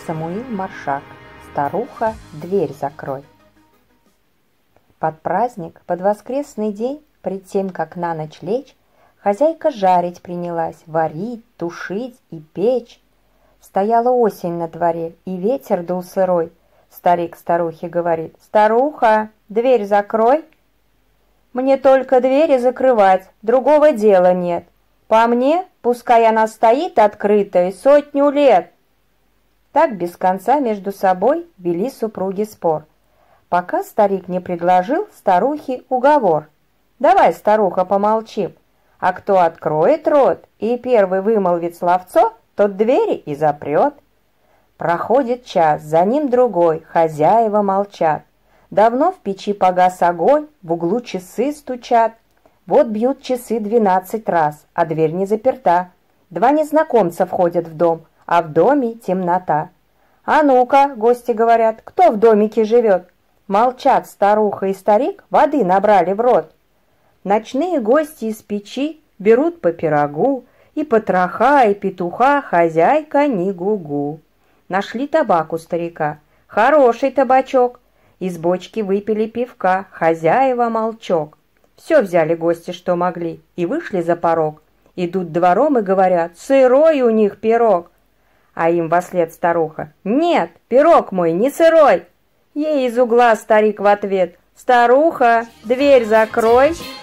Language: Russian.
Самуил Маршак. Старуха, дверь закрой. Под праздник, под воскресный день, пред тем, как на ночь лечь, хозяйка жарить принялась, варить, тушить и печь. Стояла осень на дворе, и ветер дул сырой. Старик старухе говорит: «Старуха, дверь закрой». «Мне только двери закрывать, другого дела нет. По мне, пускай она стоит открытой 100 лет». Так без конца между собой вели супруги спор, пока старик не предложил старухе уговор. «Давай, старуха, помолчим, а кто откроет рот и первый вымолвит словцо, тот двери и запрет». Проходит час, за ним другой, хозяева молчат. Давно в печи погас огонь, в углу часы стучат. Вот бьют часы 12 раз, а дверь не заперта. Два незнакомца входят в дом, а в доме темнота. «А ну-ка», — гости говорят, — «кто в домике живет?» Молчат старуха и старик, воды набрали в рот. Ночные гости из печи берут по пирогу, и потроха, и петуха хозяйка не гугу. Нашли табак у старика, хороший табачок, из бочки выпили пивка, хозяева молчок. Все взяли гости, что могли, и вышли за порог. Идут двором и говорят: «Сырой у них пирог». А им вослед старуха: «Нет, пирог мой не сырой». Ей из угла старик в ответ: «Старуха, дверь закрой».